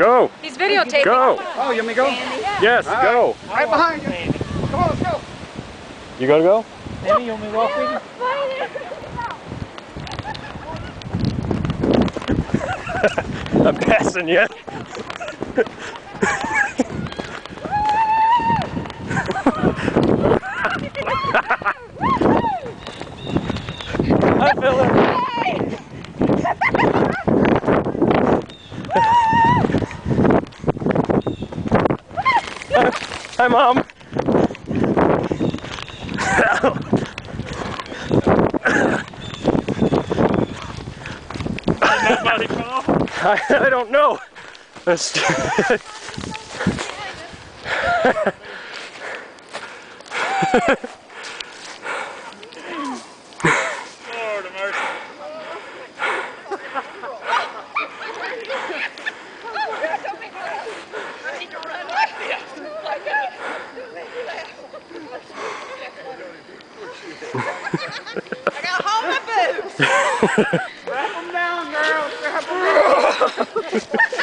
Go. He's videotaping. Go. Oh, you want me to go? Yes, go. Right behind you. Come on, let's go. You gotta go? Danny, you want me to walk with you? I'm passing you. Hi, Philip. Hi, Mom. I don't know. That's Lord of mercy. I gotta hold my boobs. Wrap them down, girl. Wrap them down.